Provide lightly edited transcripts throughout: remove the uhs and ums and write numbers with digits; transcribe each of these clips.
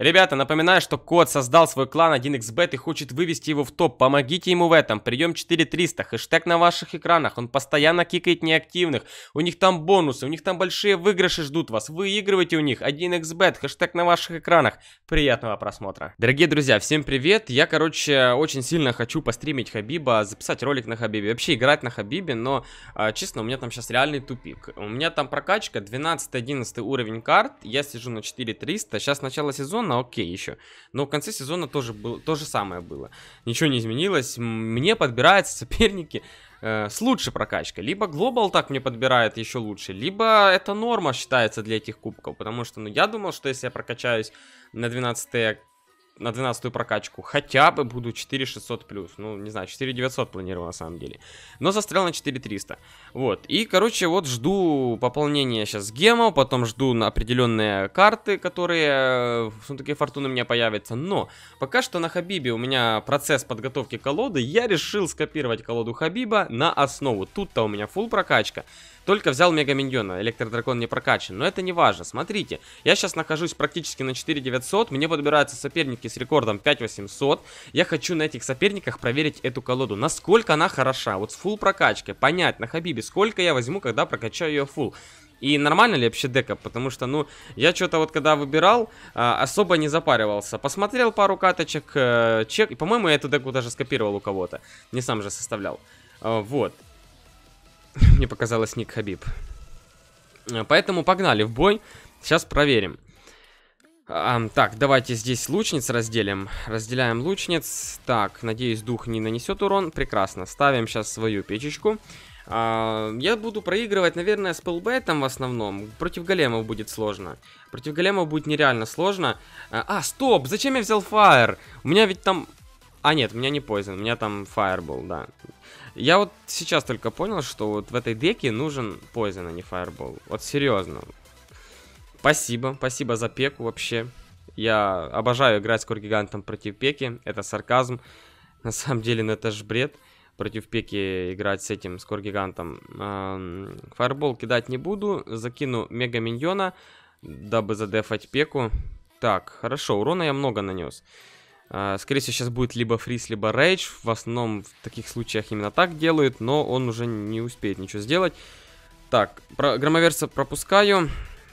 Ребята, напоминаю, что Кот создал свой клан 1xbet и хочет вывести его в топ. Помогите ему в этом. Прием 4300. Хэштег на ваших экранах. Он постоянно кикает неактивных. У них там бонусы, у них там большие выигрыши ждут вас. Выигрывайте у них. 1xbet. Хэштег на ваших экранах. Приятного просмотра. Дорогие друзья, всем привет. Я, очень сильно хочу постримить Хабиба, записать ролик на Хабибе. Вообще играть на Хабибе, но, честно, у меня там сейчас реальный тупик. У меня там прокачка 12-11 уровень карт. Я сижу на 4300. Сейчас начало сезона. Окей, еще. Но в конце сезона тоже было, то же самое было. Ничего не изменилось. Мне подбираются соперники с лучшей прокачкой. Либо Global так мне подбирает еще лучше, либо это норма считается для этих кубков. Потому что, я думал, что если я прокачаюсь на 12-ю прокачку, хотя бы буду 4600 плюс. Ну, не знаю, 4900 планировал на самом деле. Но застрял на 4300. Вот. И, вот жду пополнения сейчас гемов, потом жду на определенные карты, которые в сундуке фортуны у меня появятся. Но пока что на Хабибе у меня процесс подготовки колоды. Я решил скопировать колоду Хабиба на основу. Тут-то у меня фулл прокачка. Только взял Мега Миньона, Электродракон не прокачан. Но это не важно, смотрите. Я сейчас нахожусь практически на 4900. Мне подбираются соперники с рекордом 5800. Я хочу на этих соперниках проверить эту колоду. Насколько она хороша. Вот с фулл прокачкой. Понять на Хабибе, сколько я возьму, когда прокачаю ее фулл. И нормально ли вообще дека? Потому что, я что-то вот когда выбирал, особо не запаривался. Посмотрел пару каточек, чек. И, по-моему, я эту деку даже скопировал у кого-то. Не сам же составлял. Вот. Мне показалось ник Хабиб. Поэтому погнали в бой. Сейчас проверим. Так, давайте здесь лучниц разделим. Разделяем лучниц. Так, надеюсь, дух не нанесет урон. Прекрасно. Ставим сейчас свою печечку. Я буду проигрывать, наверное, с пэлбэтом в основном. Против големов будет сложно. Против големов будет нереально сложно. Стоп! Зачем я взял фаер? У меня ведь там... нет, у меня не Poison, у меня там Fireball, да. Я вот сейчас только понял, что вот в этой деке нужен Poison, а не Fireball. Вот серьезно. Спасибо за пеку вообще. Я обожаю играть с Коргигантом против пеки. Это сарказм. На самом деле, это ж бред. Против пеки играть с этим, с Коргигантом. Fireball кидать не буду. Закину Мега Миньона, дабы задефать пеку. Так, хорошо, урона я много нанес. Скорее всего, сейчас будет либо фриз, либо рейдж. В основном в таких случаях именно так делают, но он уже не успеет ничего сделать. Так, громоверца пропускаю.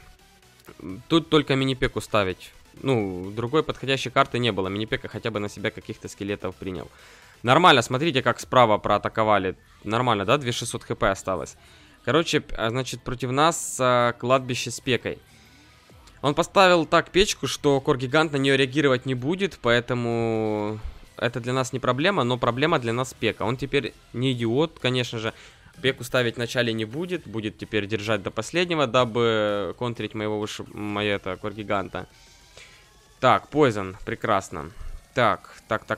Тут только мини-пеку ставить. Другой подходящей карты не было. Мини-пека хотя бы на себя каких-то скелетов принял. Нормально, смотрите, как справа проатаковали. Нормально, да? 2600 хп осталось. Значит, против нас кладбище с пекой. Он поставил так печку, что Коргигант на нее реагировать не будет, поэтому это для нас не проблема, но проблема для нас пека. Он теперь не идиот, конечно же. Пеку ставить вначале не будет, будет теперь держать до последнего, дабы контрить моего Коргиганта. Так, Poison, прекрасно. Так.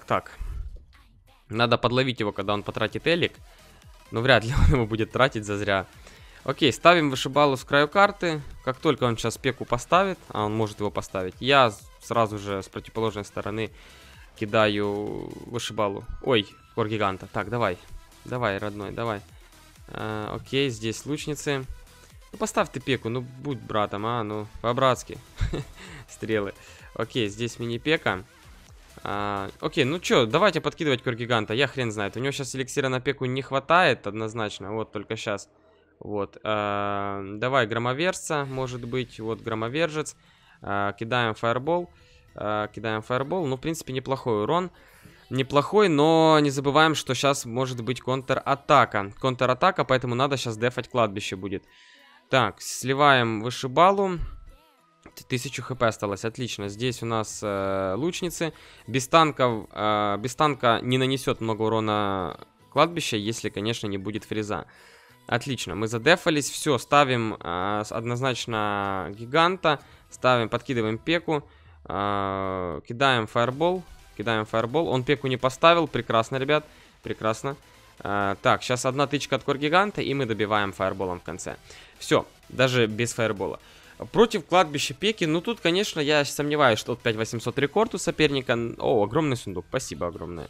Надо подловить его, когда он потратит элик. Но вряд ли он его будет тратить зазря. Окей, ставим вышибалу с краю карты. Как только он сейчас пеку поставит, а он может его поставить, я сразу же с противоположной стороны кидаю вышибалу. Ой, Коргиганта. Так, давай. Давай, родной, давай. Окей, здесь лучницы. Поставь ты пеку, будь братом, по-братски. Стрелы. Окей, здесь мини-пека. Окей, давайте подкидывать Коргиганта. Я хрен знает. У него сейчас эликсира на пеку не хватает однозначно. Вот, только сейчас. Вот, давай громоверца, может быть, вот громовержец, кидаем фаербол, в принципе, неплохой урон, неплохой, но не забываем, что сейчас может быть контратака, поэтому надо сейчас дефать кладбище будет. Так, сливаем вышибалу, 1000 хп осталось, отлично, здесь у нас лучницы, без танка не нанесет много урона кладбища, если, конечно, не будет фриза. Отлично, мы задефались, все, ставим однозначно гиганта, подкидываем пеку, кидаем фаербол, он пеку не поставил, прекрасно, ребят, прекрасно. Так, сейчас одна тычка от Коргиганта, и мы добиваем фаерболом в конце. Все, даже без фаербола. Против кладбища пеки, тут, конечно, я сомневаюсь, что 5800 рекорд у соперника. О, огромный сундук, спасибо огромное.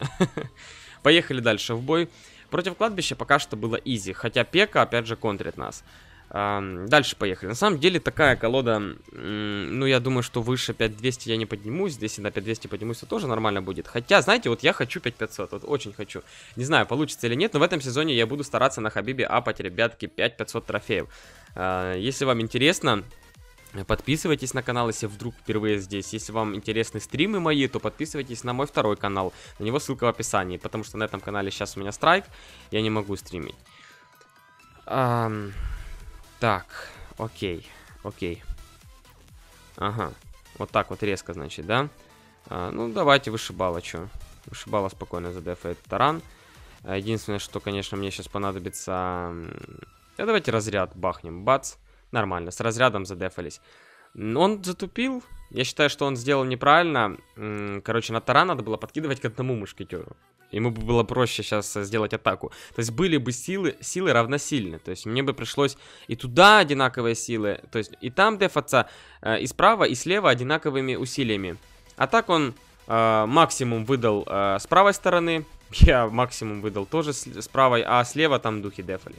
Поехали дальше в бой. Против кладбища пока что было изи, хотя пека опять же контрит нас. Дальше поехали. На самом деле такая колода, ну я думаю, что выше 5200 я не поднимусь. Если на 5200 поднимусь, то тоже нормально будет. Хотя, знаете, вот я хочу 5500, вот очень хочу. Не знаю, получится или нет, но в этом сезоне я буду стараться на Хабибе апать, ребятки, 5500 трофеев. Если вам интересно, подписывайтесь на канал, если вдруг впервые здесь. Если вам интересны стримы мои, то подписывайтесь на мой второй канал. На него ссылка в описании, потому что на этом канале сейчас у меня страйк, я не могу стримить. Так, окей. Ага, вот так вот резко, значит, да? Ну, давайте вышибала, чё. Вышибала спокойно задефает таран. Единственное, что, конечно, мне сейчас понадобится... давайте разряд бахнем, бац. Нормально, с разрядом задефались. Он затупил. Я считаю, что он сделал неправильно. Короче, на таран надо было подкидывать к одному мушкетеру. Ему бы было проще сейчас сделать атаку. То есть были бы силы равносильны. То есть мне бы пришлось и туда одинаковые силы. То есть и там дефаться, и справа, и слева одинаковыми усилиями. А так он максимум выдал с правой стороны. Я максимум выдал тоже с правой, а слева там духи дефали.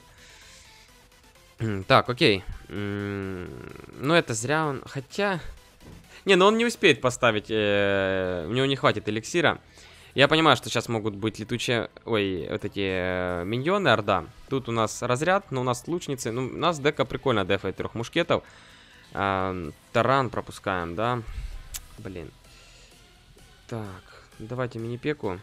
Так, окей. Ну, это зря он... Хотя... Не, ну он не успеет поставить... У него не хватит эликсира. Я понимаю, что сейчас могут быть летучие... Ой, вот эти миньоны, орда. Тут у нас разряд, но у нас лучницы. Ну, у нас дека прикольно дефает 3 мушкетов. Таран пропускаем, да? Блин. Так, давайте мини-пеку.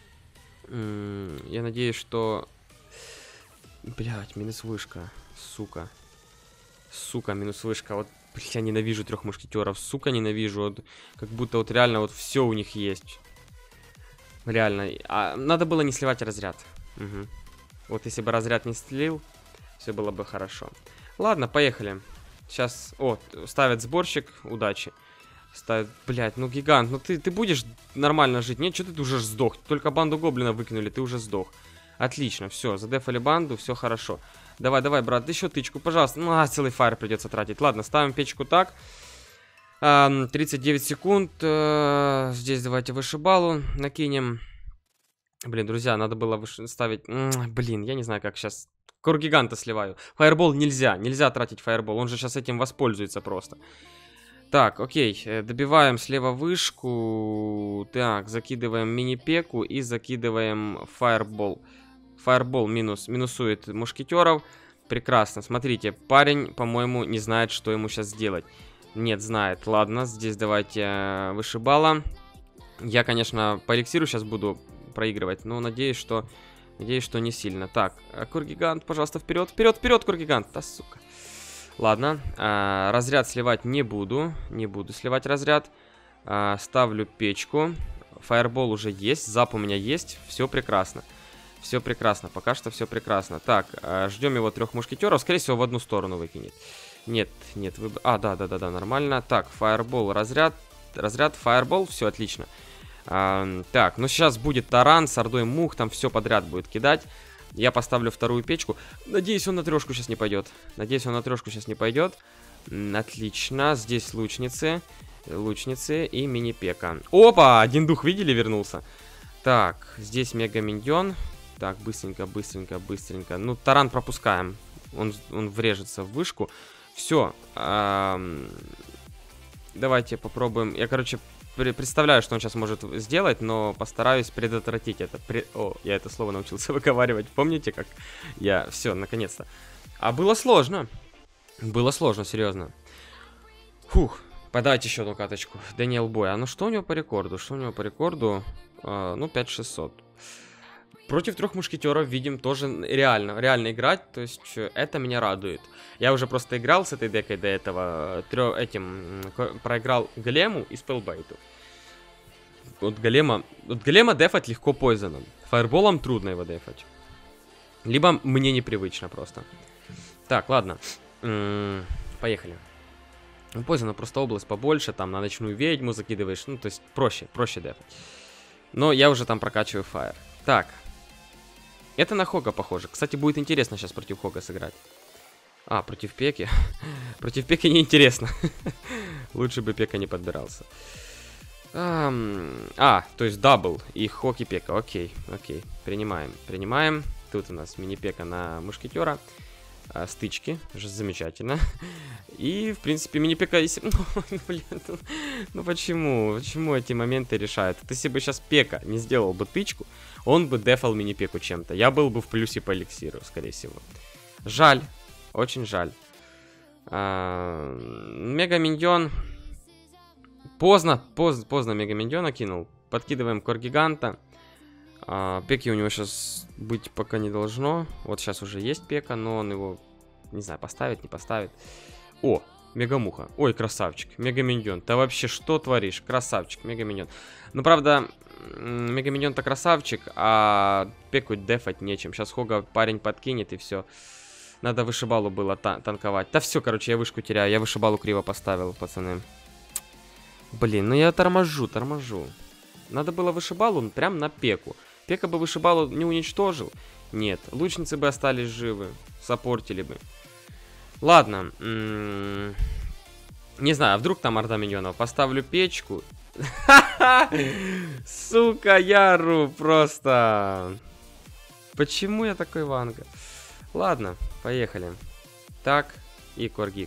Я надеюсь, что... Блять, минус вышка. Сука. Сука, минус вышка. Вот, блядь, я ненавижу 3 мушкетеров. Сука, ненавижу. Вот, как будто вот реально вот все у них есть. Реально. Надо было не сливать разряд. Угу. Вот если бы разряд не слил, все было бы хорошо. Ладно, поехали. Сейчас... О, ставят сборщик. Удачи. Ставят... Блядь, ну гигант. Ну ты будешь нормально жить? Нет, что ты уже сдох? Только банду гоблина выкинули, ты уже сдох. Отлично, все, задефали банду, все хорошо. Давай, давай, брат, еще тычку, пожалуйста. Ну, целый фаер придется тратить. Ладно, ставим печку так. 39 секунд. Здесь давайте вышибалу накинем. Блин, друзья, надо было ставить... Блин, я не знаю, как сейчас... Кор-гиганта сливаю. Фаербол нельзя, нельзя тратить фаербол. Он же сейчас этим воспользуется просто. Так, окей, добиваем слева вышку. Так, закидываем мини-пеку и закидываем фаербол. Фаербол минусует мушкетеров. Прекрасно, смотрите, парень, по-моему, не знает, что ему сейчас сделать. Нет, знает, ладно, здесь давайте вышибала. Я, конечно, по эликсиру сейчас буду проигрывать, но надеюсь, что не сильно. Так, Кор-гигант, пожалуйста, вперед, вперед, вперед, Кор-гигант. Да, сука. Ладно, разряд сливать не буду. Не буду сливать разряд. Ставлю печку. Фаербол уже есть, зап у меня есть. Все прекрасно. Все прекрасно, пока что все прекрасно. Так, ждем его 3 мушкетеров. Скорее всего, в одну сторону выкинет. Нет, нет, да, нормально. Так, фаербол, разряд, фаербол, все отлично. Так, ну сейчас будет таран с ордой мух, там все подряд будет кидать. Я поставлю вторую печку. Надеюсь, он на 3 сейчас не пойдет. Отлично, здесь лучницы. Лучницы и мини-пека. Опа, один дух, видели, вернулся. Так, здесь мега-миньон. Так, быстренько. Ну, таран пропускаем. Он врежется в вышку. Все. Давайте попробуем. Я, короче, представляю, что он сейчас может сделать, но постараюсь предотвратить это. О, я это слово научился выговаривать. Помните, как я... Все, наконец-то. А было сложно. Было сложно, серьезно. Фух. Подайте еще одну каточку. Дэниел Бой. А ну что у него по рекорду? Ну, 5600. Против 3 мушкетеров, видим, тоже реально играть. То есть это меня радует. Я уже просто играл с этой декой до этого. Проиграл Голему и Спеллбейту. Вот Голема дефать легко пойзоном. Фаерболом трудно его дефать. Либо мне непривычно просто. Так, ладно. Поехали. Ну, пойзона просто область побольше. Там на ночную ведьму закидываешь. Ну, то есть проще дефать. Но я уже там прокачиваю фаер. Так. Это на Хога похоже. Кстати, будет интересно сейчас против Хога сыграть. Против Пеки. Против Пеки неинтересно. Лучше бы Пека не подбирался. То есть дабл. И Хог и Пека. Окей. Принимаем. Тут у нас мини-пека на мушкетера. стычки. Замечательно. И, в принципе, мини-пека... Ну почему? Почему эти моменты решают? Вот если бы сейчас Пека не сделал бы тычку, он бы дефал мини-пеку чем-то. Я был бы в плюсе по эликсиру, скорее всего. Жаль. Очень жаль. Мега-миньон. Поздно мега-миньона кинул. Подкидываем Кор-гиганта. Пеки у него сейчас быть пока не должно. Вот сейчас уже есть Пека, но он его, не знаю, поставит, не поставит. О, мега-муха. Ой, красавчик. Мега-миньон. Ты вообще что творишь? Красавчик, мега-миньон. Ну, правда, мега-миньон-то красавчик, а Пеку дефать нечем. Сейчас Хога парень подкинет и все. Надо вышибалу было танковать. Да все, короче, я вышку теряю. Я вышибалу криво поставил, пацаны. Блин, ну я торможу. Надо было вышибалу прям на Пеку. Пека бы вышибалу не уничтожил. Нет, лучницы бы остались живы. Саппортили бы. Ладно. Не знаю, а вдруг там орда миньонов. Поставлю печку. Сука, Яру просто. Почему я такой ванга? Ладно, поехали. Так, и Коргик.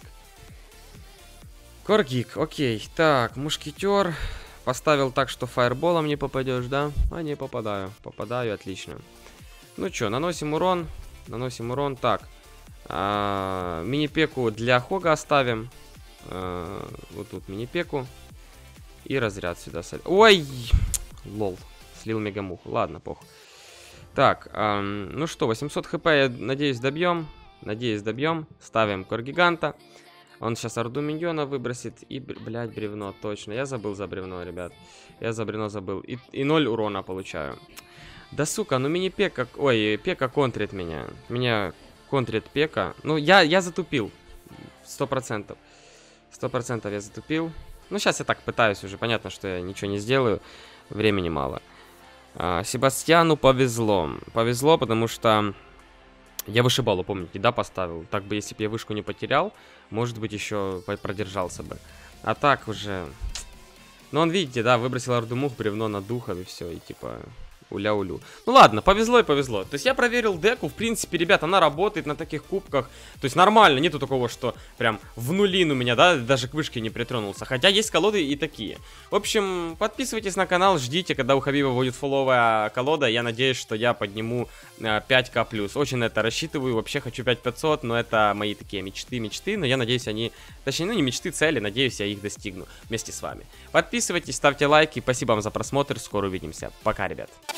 Коргик, окей. Так, мушкетер. Поставил так, что фаерболом не попадешь, да? А, не попадаю. Попадаю, отлично. Ну что, наносим урон. Так. Мини-пеку для Хога оставим. Вот тут мини-пеку. И разряд сюда. Ой! Лол. Слил мегамуху. Ладно, похуй. Так, ну что, 800 хп, я надеюсь, добьем. Ставим Кор-гиганта. Он сейчас орду миньона выбросит. И, блядь, бревно, точно. Я забыл за бревно, ребят. Я за бревно забыл. И 0 урона получаю. Да, сука, ну мини-пека... Ой, Пека контрит меня. Меня контрит Пека. Ну, я затупил. 100%. 100% я затупил. Ну, сейчас я так пытаюсь уже. Понятно, что я ничего не сделаю. Времени мало. Себастьяну повезло. Повезло, потому что... Я вышибалу, помните, да, поставил. Так бы, если бы я вышку не потерял, может быть, еще продержался бы. А так уже... Ну, он, видите, да, выбросил орду мух, бревно на духов и все, и типа... Уля-улю. Ну ладно, повезло и повезло. То есть я проверил деку, в принципе, ребят, она работает на таких кубках. То есть нормально, нету такого, что прям в нулин у меня, да, даже к вышке не притронулся. Хотя есть колоды и такие. В общем, подписывайтесь на канал, ждите, когда у Хабиба будет фуловая колода. Я надеюсь, что я подниму 5к+. Очень на это рассчитываю, вообще хочу 5500, но это мои такие мечты. Но я надеюсь, они... Точнее, ну не мечты, цели, надеюсь, я их достигну вместе с вами. Подписывайтесь, ставьте лайки, спасибо вам за просмотр, скоро увидимся. Пока, ребят.